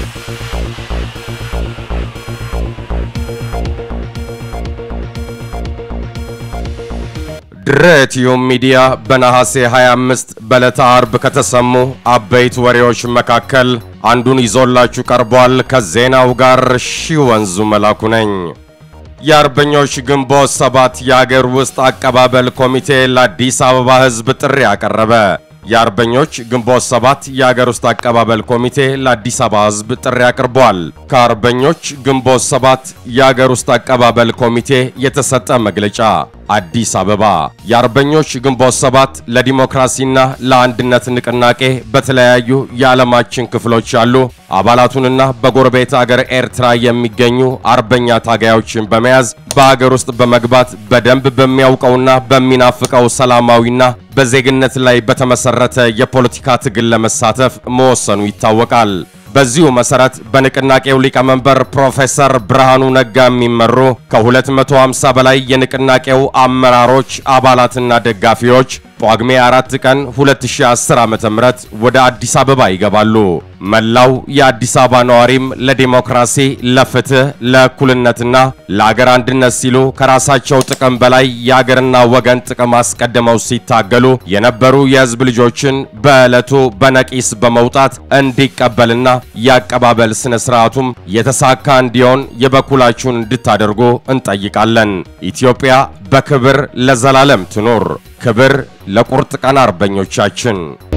ድሬቲዩ ሚዲያ በነሐሴ 25 በዕለተ ዓርብ ከተሰሙ አበይት ወሬዎች መካከል አንዱን ይዞላችሁ ቀርቧል። ከዜናው ጋር ሺወንዙ መላኩ ነኝ። የአርበኞች ግንቦት 7 የአገር ውስጥ አቀባበል ኮሚቴ ለአዲስ አበባ ሕዝብ ጥሪ ያቀረበ። የአርበኞች ግንቦት 7 የአገር ውስጥ አቀባበል ኮሚቴ ለአዲስ አበባ ሕዝብ ጥሪ አቅርቧል። ከአርበኞች ግንቦት 7 የአገር ውስጥ አቀባበል ኮሚቴ የተሰጠ መግለጫ። አዲስ አበባ የአርበኞች ግንቦት 7 ለዲሞክራሲና ለአንድነት ንቅናቄ በተለያዩ የዓለማችን ክፍሎች ያሉ አባላቱንና በጎረቤት አገር ኤርትራ የሚገኙ አርበኛ ታጋዮችን በመያዝ በአገር ውስጥ በመግባት በደንብ በሚያውቀውና በሚናፍቀው ሰላማዊና በዜግነት ላይ በተመሰረተ የፖለቲካ ትግል ለመሳተፍ መወሰኑ ይታወቃል። በዚሁ መሰረት በንቅናቄው ሊቀመንበር ፕሮፌሰር ብርሃኑ ነጋ የሚመሩ ከ250 በላይ የንቅናቄው አመራሮች አባላትና ደጋፊዎች ጳጉሜ 4 ቀን 2010 ዓ.ም ወደ አዲስ አበባ ይገባሉ። መላው የአዲስ አበባ ነዋሪም ለዲሞክራሲ፣ ለፍትህ፣ ለእኩልነትና ለአገር አንድነት ሲሉ ከራሳቸው ጥቅም በላይ የአገርና ወገን ጥቅም አስቀድመው ሲታገሉ የነበሩ የህዝብ ልጆችን በዕለቱ በነቂስ በመውጣት እንዲቀበልና ያቀባበል ስነ ስርዓቱም የተሳካ እንዲሆን የበኩላችሁን እንድታደርጉ እንጠይቃለን። ኢትዮጵያ በክብር ለዘላለም ትኑር። ክብር ለቁርጥ ቀን አርበኞቻችን።